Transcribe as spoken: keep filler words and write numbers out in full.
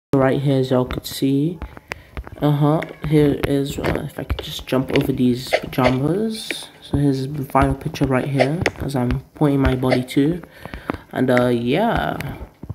Right here, as y'all could see. Uh-huh, here is, uh, if I could just jump over these pajamas. So here's the final picture right here, as I'm pointing my body to. And, uh, yeah.